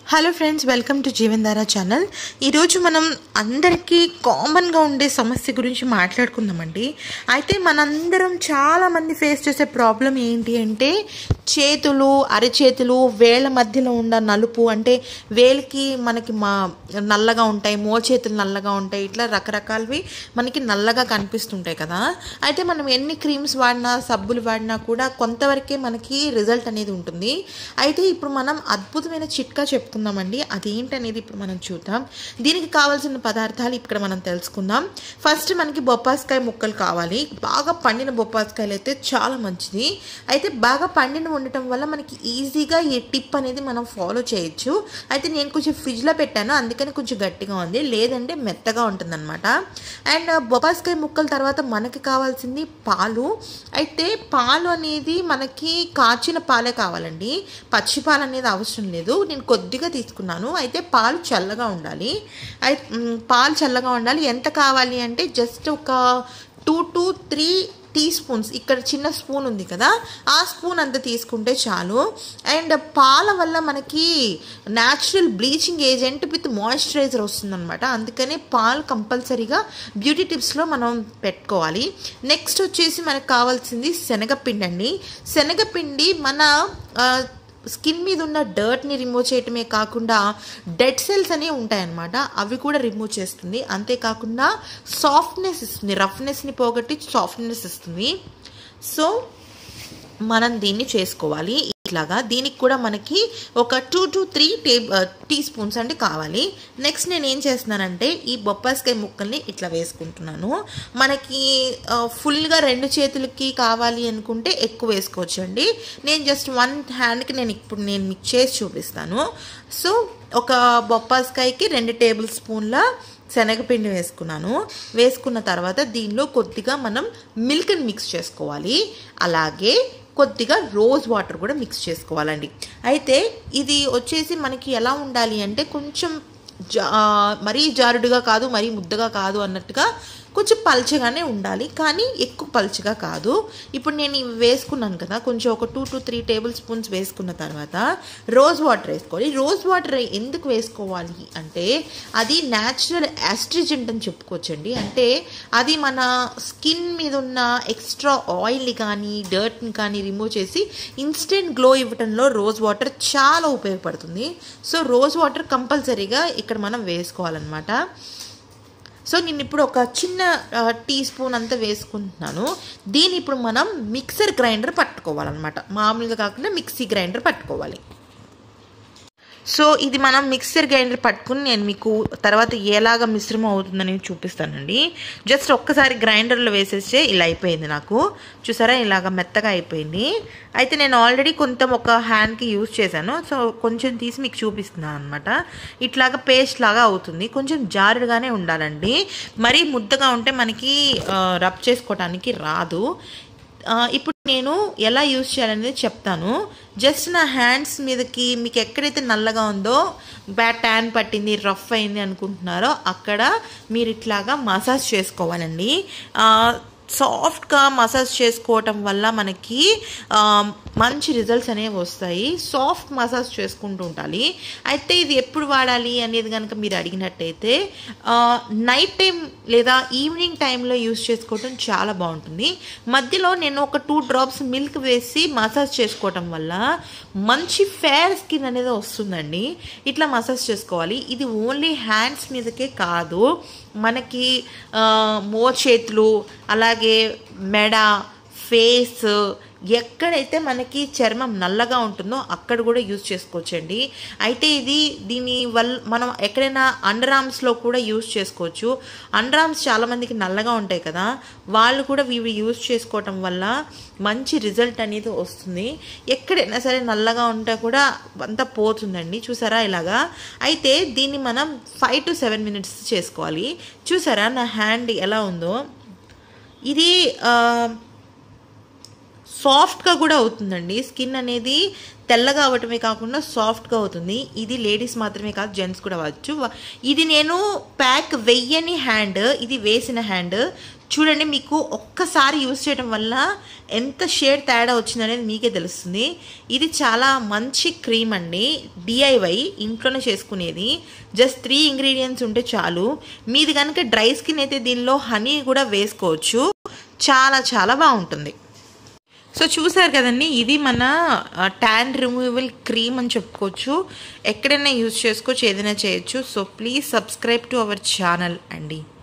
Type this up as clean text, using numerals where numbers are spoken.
Hello friends, welcome to Jeevandhara channel. ఈరోజు మనం అందరికీ కామన్గా ఉండే సమస్య గురించి మాట్లాడుకుందామండి. అయితే మనందరం చాలామంది ఫేస్ చేసే ప్రాబ్లం ఏంటి అంటే చేతులు, అరచేతులు, వేళ్ళ మధ్యలో ఉన్న నలుపు, అంటే వేలికి మనకి నల్లగా ఉంటాయి, మోచేతులు నల్లగా ఉంటాయి, ఇట్లా రకరకాలవి మనకి నల్లగా కనిపిస్తుంటాయి కదా. అయితే మనం ఎన్ని క్రీమ్స్ వాడినా, సబ్బులు వాడినా కూడా కొంతవరకే మనకి రిజల్ట్ అనేది ఉంటుంది. అయితే ఇప్పుడు మనం అద్భుతమైన చిట్కా చెప్పుకుందామండి. అదేంటనేది ఇప్పుడు మనం చూద్దాం. దీనికి కావాల్సిన పదార్థాలు ఇక్కడ మనం తెలుసుకుందాం. ఫస్ట్ మనకి బొప్పాస్కాయ ముక్కలు కావాలి. బాగా పండిన బొప్పాస్కాయలు అయితే చాలా మంచిది. అయితే బాగా పండిన ఉండటం వల్ల మనకి ఈజీగా ఈ టిప్ అనేది మనం ఫాలో చేయొచ్చు. అయితే నేను కొంచెం ఫ్రిడ్జ్లో పెట్టాను, అందుకని కొంచెం గట్టిగా ఉంది, లేదంటే మెత్తగా ఉంటుంది అనమాట. అండ్ బొప్పాస్కాయ ముక్కల తర్వాత మనకి కావాల్సింది పాలు. అయితే పాలు అనేది మనకి కాచిన పాలే కావాలండి, పచ్చి పాలు అనేది అవసరం లేదు. నేను కొద్దిగా తీసుకున్నాను. అయితే పాలు చల్లగా ఉండాలి. పాలు చల్లగా ఉండాలి. ఎంత కావాలి అంటే జస్ట్ ఒక 2 to 3 టీ స్పూన్స్, ఇక్కడ చిన్న స్పూన్ ఉంది కదా, ఆ స్పూన్ అంతా తీసుకుంటే చాలు. అండ్ పాల వల్ల మనకి natural bleaching agent with moisturiser వస్తుందన్నమాట. అందుకనే పాలు కంపల్సరీగా బ్యూటీ టిప్స్లో మనం పెట్టుకోవాలి. నెక్స్ట్ వచ్చేసి మనకు కావాల్సింది శనగపిండి అండి. శనగపిండి మన స్కిన్ మీద ఉన్న డర్ట్ని రిమూవ్ చేయటమే కాకుండా డెడ్ సెల్స్ అనేవి ఉంటాయన్నమాట, అవి కూడా రిమూవ్ చేస్తుంది. అంతేకాకుండా సాఫ్ట్నెస్ ఇస్తుంది, రఫ్నెస్ని పోగొట్టి సాఫ్ట్నెస్ ఇస్తుంది. సో మనం దీన్ని చేసుకోవాలి ఇట్లాగా. దీనికి కూడా మనకి ఒక 2 to 3 టీ స్పూన్స్ అంటే కావాలి. నెక్స్ట్ నేను ఏం చేస్తున్నానంటే ఈ బొప్పాస్కాయ ముక్కల్ని ఇట్లా వేసుకుంటున్నాను. మనకి ఫుల్గా 2 చేతులకి కావాలి అనుకుంటే ఎక్కువ వేసుకోవచ్చు అండి. నేను జస్ట్ 1 హ్యాండ్కి ఇప్పుడు నేను మిక్స్ చేసి చూపిస్తాను. సో ఒక బొప్పాస్కాయకి 2 టేబుల్ స్పూన్ల శనగపిండి వేసుకున్నాను. వేసుకున్న తర్వాత దీనిలో కొద్దిగా మనం మిల్క్ని మిక్స్ చేసుకోవాలి. అలాగే కొద్దిగా రోజ్ వాటర్ కూడా మిక్స్ చేసుకోవాలండి. అయితే ఇది వచ్చేసి మనకి ఎలా ఉండాలి అంటే కొంచెం మరీ జారుడుగా కాదు, మరీ ముద్దగా కాదు అన్నట్టుగా కొంచెం పల్చగానే ఉండాలి, కానీ ఎక్కువ పల్చగా కాదు. ఇప్పుడు నేను ఇవి వేసుకున్నాను కదా, కొంచెం ఒక 2 to 3 టేబుల్ స్పూన్స్ వేసుకున్న తర్వాత రోజ్ వాటర్ వేసుకోవాలి. రోజ్ వాటర్ ఎందుకు వేసుకోవాలి అంటే అది న్యాచురల్ యాస్ట్రిజెంట్ అని చెప్పుకోవచ్చండి. అంటే అది మన స్కిన్ మీద ఉన్న ఎక్స్ట్రా ఆయిల్ని కానీ డర్ట్ని కానీ రిమూవ్ చేసి ఇన్స్టెంట్ గ్లో ఇవ్వడంలో రోజ్ వాటర్ చాలా ఉపయోగపడుతుంది. సో రోజ్ వాటర్ కంపల్సరీగా ఇక్కడ మనం వేసుకోవాలన్నమాట. సో నేను ఇప్పుడు ఒక చిన్న టీ స్పూన్ అంతా వేసుకుంటున్నాను. దీన్ని ఇప్పుడు మనం మిక్సర్ గ్రైండర్ పట్టుకోవాలన్నమాట, మామూలుగా కాకుండా మిక్సీ గ్రైండర్ పట్టుకోవాలి. సో ఇది మనం మిక్సర్ గ్రైండర్ పట్టుకుని నేను మీకు తర్వాత ఎలాగ మిశ్రమం అవుతుందని చూపిస్తానండి. జస్ట్ ఒక్కసారి గ్రైండర్లో వేసేస్తే ఇలా అయిపోయింది నాకు, చూసారా, ఇలాగ మెత్తగా అయిపోయింది. అయితే నేను ఆల్రెడీ కొంచెం ఒక హ్యాండ్కి యూజ్ చేశాను, సో కొంచెం తీసి మీకు చూపిస్తున్నాను అనమాట. ఇట్లాగా పేస్ట్ లాగా అవుతుంది. కొంచెం జారుడుగానే ఉండాలండి, మరీ ముద్దగా ఉంటే మనకి రబ్ చేసుకోవడానికి రాదు. ఇప్పుడు నేను ఎలా యూజ్ చేయాలనేది చెప్తాను. జస్ట్ నా హ్యాండ్స్ మీదకి మీకు ఎక్కడైతే నల్లగా ఉందో, ట్యాన్ పట్టింది, రఫ్ అయింది అనుకుంటున్నారో అక్కడ మీరు ఇట్లాగా మసాజ్ చేసుకోవాలండి. సాఫ్ట్గా మసాజ్ చేసుకోవటం వల్ల మనకి మంచి రిజల్ట్స్ అనేవి వస్తాయి. సాఫ్ట్ మసాజ్ చేసుకుంటూ ఉండాలి. అయితే ఇది ఎప్పుడు వాడాలి అనేది కనుక మీరు అడిగినట్టయితే నైట్ టైం లేదా ఈవినింగ్ టైంలో యూజ్ చేసుకోవటం చాలా బాగుంటుంది. మధ్యలో నేను ఒక 2 drops మిల్క్ వేసి మసాజ్ చేసుకోవటం వల్ల మంచి ఫేర్ స్కిన్ అనేది వస్తుందండి. ఇట్లా మసాజ్ చేసుకోవాలి. ఇది ఓన్లీ హ్యాండ్స్ మీదకే కాదు, మనకి మోచేతులు, అలాగే మెడ, ఫేస్, ఎక్కడైతే మనకి చర్మం నల్లగా ఉంటుందో అక్కడ కూడా యూజ్ చేసుకోవచ్చండి. అయితే దీని వల్ల మనం ఎక్కడైనా అండర్ ఆర్మ్స్లో కూడా యూజ్ చేసుకోవచ్చు. అండర్ ఆర్మ్స్ చాలామందికి నల్లగా ఉంటాయి కదా, వాళ్ళు కూడా ఇవి యూజ్ చేసుకోవటం వల్ల మంచి రిజల్ట్ అనేది వస్తుంది. ఎక్కడైనా సరే నల్లగా ఉంటే కూడా అంతా పోతుందండి, చూసారా ఇలాగా. అయితే దీన్ని మనం 5 to 7 minutes చేసుకోవాలి. చూసారా నా హ్యాండ్ ఎలా ఉందో. ఇది సాఫ్ట్గా కూడా అవుతుందండి. స్కిన్ అనేది తెల్లగా అవ్వటమే కాకుండా సాఫ్ట్గా అవుతుంది. ఇది లేడీస్ మాత్రమే కాదు, జెంట్స్ కూడా అవ్వచ్చు. ఇది నేను ప్యాక్ వెయ్యని హ్యాండ్, ఇది వేసిన హ్యాండ్. చూడండి, మీకు ఒక్కసారి యూజ్ చేయడం వల్ల ఎంత షేడ్ తేడా వచ్చిందనేది మీకే తెలుస్తుంది. ఇది చాలా మంచి క్రీమ్ అండి, డిఐవై, ఇంట్లోనే చేసుకునేది. జస్ట్ 3 ఇంగ్రీడియంట్స్ ఉంటే చాలు. మీది కనుక డ్రై స్కిన్ అయితే దీనిలో హనీ కూడా వేసుకోవచ్చు. చాలా చాలా బాగుంటుంది. సో చూసారు కదండి, ఇది మన ట్యాన్ రిమూవల్ క్రీమ్ అని చెప్పుకోవచ్చు. ఎక్కడైనా యూజ్ చేసుకోవచ్చు, ఏదైనా చేయొచ్చు. So please subscribe to our channel అండి.